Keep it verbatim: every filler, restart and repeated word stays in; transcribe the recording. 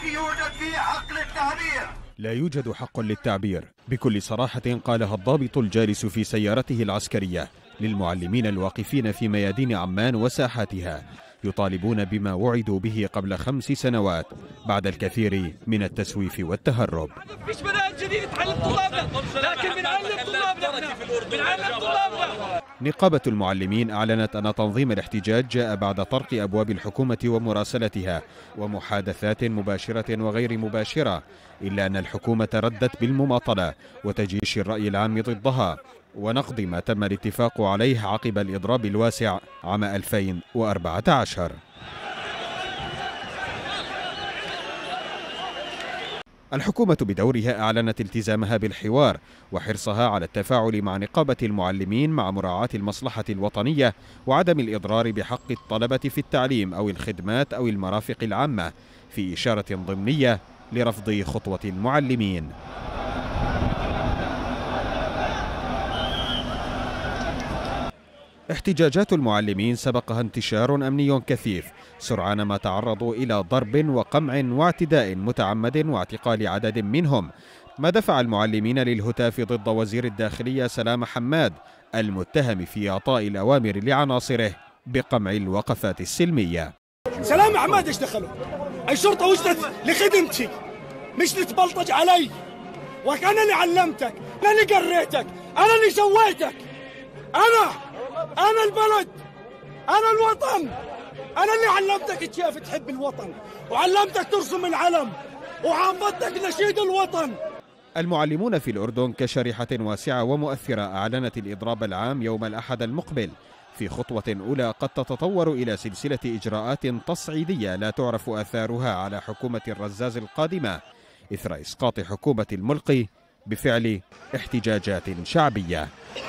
يوجد فيه حق للتعبير. لا يوجد حق للتعبير، بكل صراحة قالها الضابط الجالس في سيارته العسكرية للمعلمين الواقفين في ميادين عمان وساحاتها، يطالبون بما وعدوا به قبل خمس سنوات بعد الكثير من التسويف والتهرب. مش مناهج جديدة تعلم طلابنا، لكن بنعلم طلابنا بنعلم طلابنا. نقابة المعلمين أعلنت أن تنظيم الاحتجاج جاء بعد طرق أبواب الحكومة ومراسلتها ومحادثات مباشرة وغير مباشرة، إلا أن الحكومة ردت بالمماطلة وتجيش الرأي العام ضدها ونقض ما تم الاتفاق عليه عقب الإضراب الواسع عام ألفين وأربعة عشر. الحكومة بدورها أعلنت التزامها بالحوار وحرصها على التفاعل مع نقابة المعلمين مع مراعاة المصلحة الوطنية وعدم الإضرار بحق الطلبة في التعليم أو الخدمات أو المرافق العامة، في إشارة ضمنية لرفض خطوة المعلمين. احتجاجات المعلمين سبقها انتشار أمني كثيف سرعان ما تعرضوا إلى ضرب وقمع واعتداء متعمد واعتقال عدد منهم، ما دفع المعلمين للهتاف ضد وزير الداخلية سلام حماد المتهم في إعطاء الأوامر لعناصره بقمع الوقفات السلمية. سلام حماد ايش دخله؟ الشرطة وجدت لخدمتي مش لتبلطج علي، وأنا اللي علمتك، أنا اللي قريتك، أنا اللي سويتك، أنا أنا البلد، أنا الوطن، أنا اللي علمتك كيف تحب الوطن وعلمتك ترسم العلم وعامضتك نشيد الوطن. المعلمون في الأردن كشريحة واسعة ومؤثرة أعلنت الإضراب العام يوم الأحد المقبل في خطوة أولى قد تتطور إلى سلسلة إجراءات تصعيدية لا تعرف آثارها على حكومة الرزاز القادمة إثر إسقاط حكومة الملقي بفعل احتجاجات شعبية.